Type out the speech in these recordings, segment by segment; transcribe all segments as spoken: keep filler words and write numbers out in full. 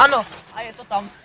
Ano, a je to tam.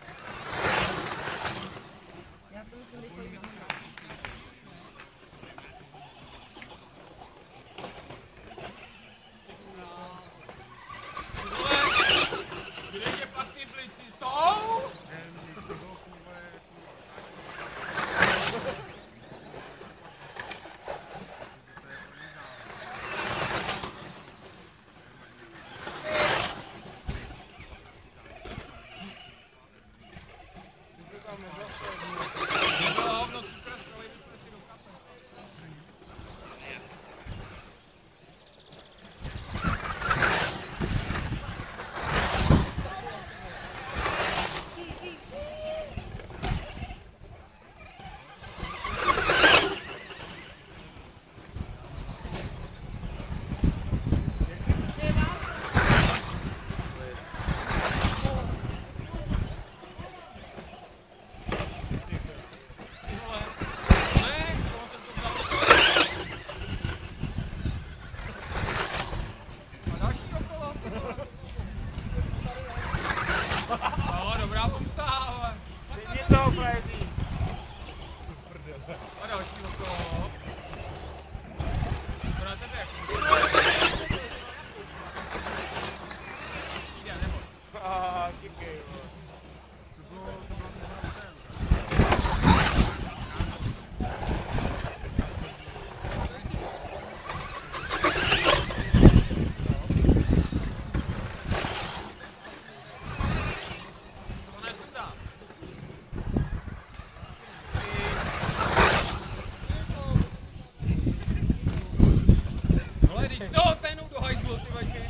No, dobrá pomsta, ale... Vidí to, Freddy. A další okolo. To na tebe jako... Jde, nebo? Aaaa, díky, jo. To bylo... to bylo... No, ten do hajzlu, ty vaďky.